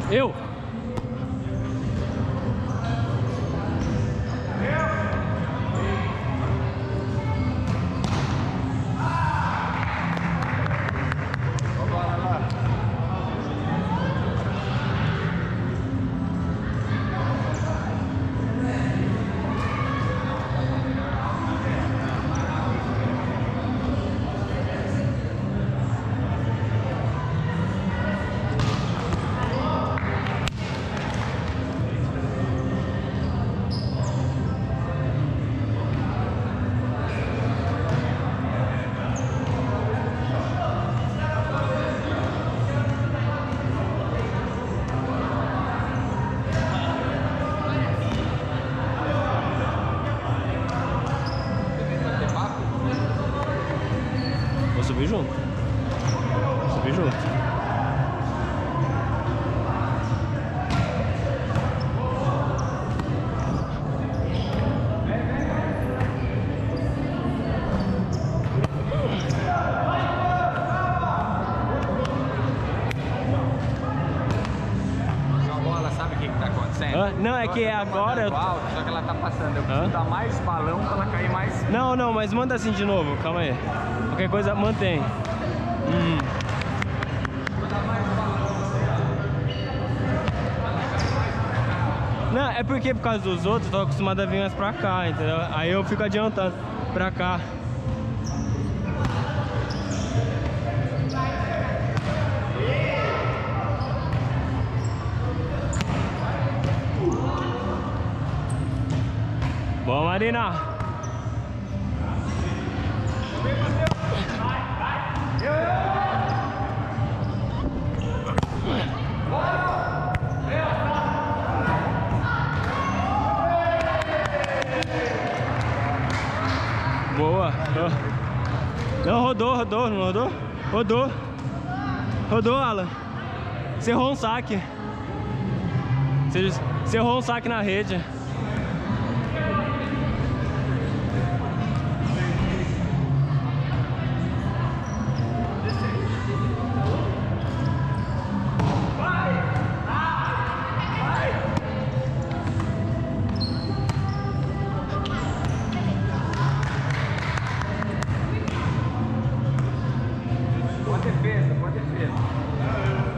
Eu? Vou subir junto. Subir junto. A bola, sabe o que tá acontecendo? Não, é que agora eu... alto, só que ela tá passando. Eu preciso dar mais balão pra ela cair mais. Não, mas manda assim de novo, calma aí. Qualquer coisa, mantém. Não, é porque por causa dos outros, eu tô acostumado a vir mais pra cá, entendeu? Aí eu fico adiantando pra cá. Boa, Marina! Boa! Não, rodou, não rodou? Rodou, Alan. Você errou um saque. Você errou um saque na rede. Boa defesa.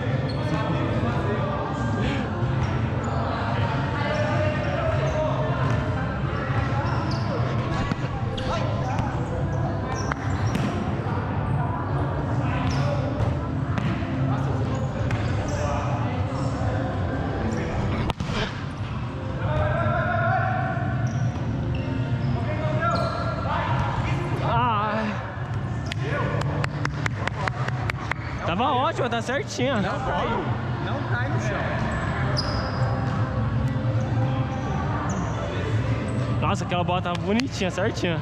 Tava ótimo, tá certinho. Não cai no chão. Nossa, aquela bola tava bonitinha, certinha.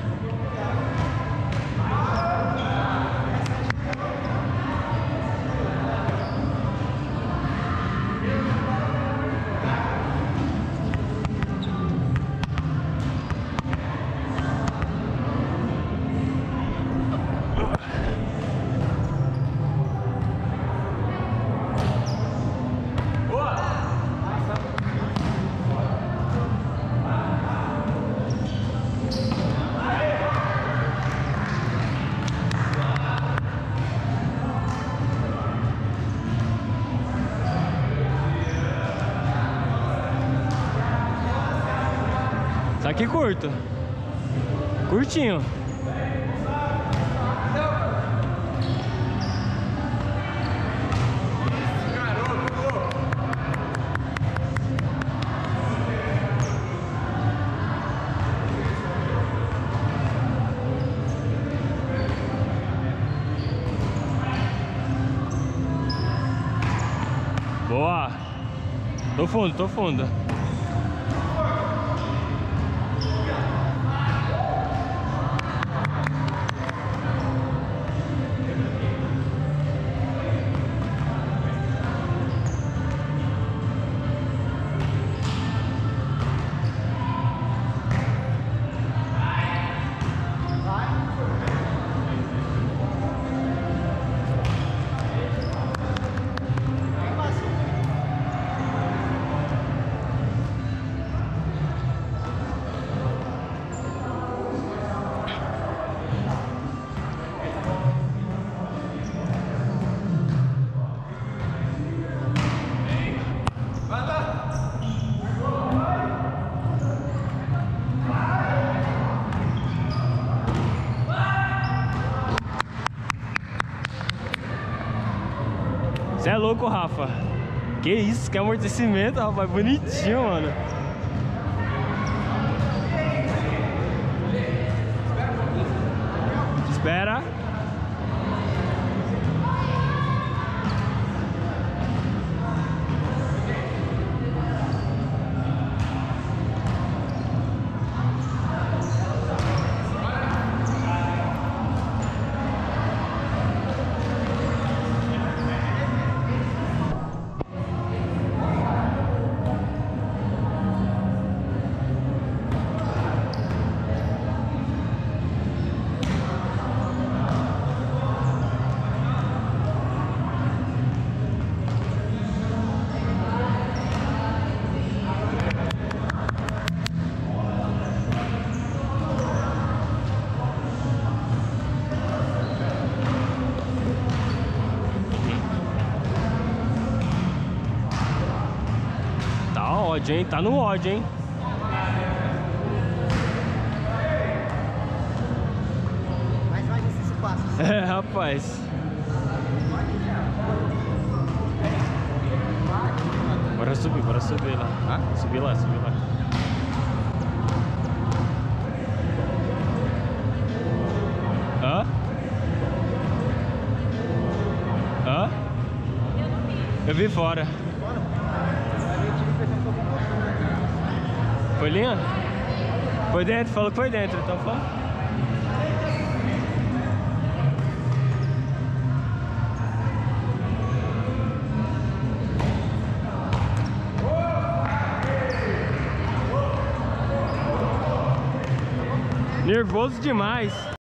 Saque curto. Curtinho. Boa. Tô fundo. é louco, Rafa. Que isso, que amortecimento, rapaz. Bonitinho, mano. Espera. Ódio, hein? Tá no ódio, hein? Mas vai descer esse passo. É, rapaz. Bora subir lá. Hã? Subir lá. Hã? Hã? Eu vi fora. Foi linha? Foi dentro, falou que foi dentro, então foi. Nervoso demais.